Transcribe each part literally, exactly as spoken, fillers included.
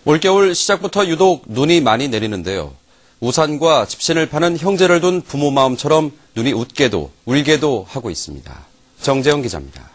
올겨울 시작부터 유독 눈이 많이 내리는데요. 우산과 집신을 파는 형제를 둔 부모 마음처럼 눈이 웃게도 울게도 하고 있습니다. 정재영 기자입니다.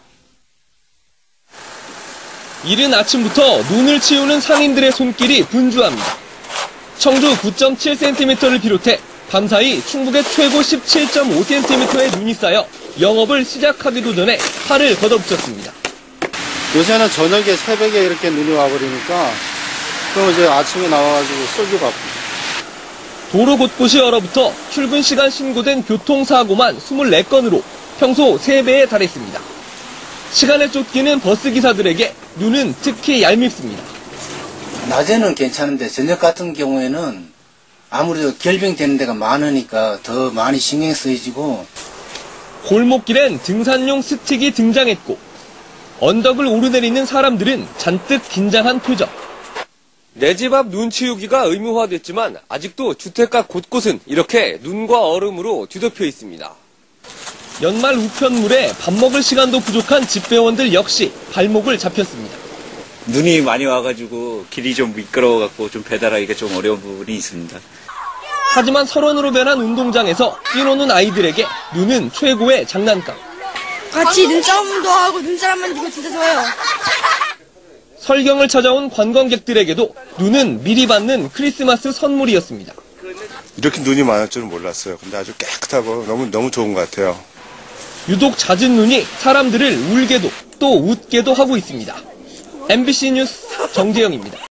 이른 아침부터 눈을 치우는 상인들의 손길이 분주합니다. 청주 구 점 칠 센티미터를 비롯해 밤사이 충북의 최고 십칠 점 오 센티미터의 눈이 쌓여 영업을 시작하기도 전에 팔을 걷어붙였습니다. 요새는 저녁에 새벽에 이렇게 눈이 와버리니까 그럼 이제 아침에 나와가지고 쏘기 바쁩니다. 도로 곳곳이 얼어붙어 출근 시간 신고된 교통사고만 이십사 건으로 평소 세 배에 달했습니다. 시간에 쫓기는 버스기사들에게 눈은 특히 얄밉습니다. 낮에는 괜찮은데 저녁 같은 경우에는 아무래도 결빙되는 데가 많으니까 더 많이 신경 쓰이지고. 골목길엔 등산용 스틱이 등장했고 언덕을 오르내리는 사람들은 잔뜩 긴장한 표정. 내 집 앞 눈 치우기가 의무화됐지만 아직도 주택가 곳곳은 이렇게 눈과 얼음으로 뒤덮여 있습니다. 연말 우편물에 밥 먹을 시간도 부족한 집배원들 역시 발목을 잡혔습니다. 눈이 많이 와가지고 길이 좀 미끄러워갖고 좀 배달하기가 좀 어려운 부분이 있습니다. 하지만 설원으로 변한 운동장에서 뛰노는 아이들에게 눈은 최고의 장난감. 같이 눈싸움도 하고 눈사람 만지고 진짜 좋아요. 설경을 찾아온 관광객들에게도 눈은 미리 받는 크리스마스 선물이었습니다. 이렇게 눈이 많을 줄은 몰랐어요. 근데 아주 깨끗하고 너무 너무 좋은 것 같아요. 유독 잦은 눈이 사람들을 울게도 또 웃게도 하고 있습니다. 엠비씨 뉴스 정재영입니다.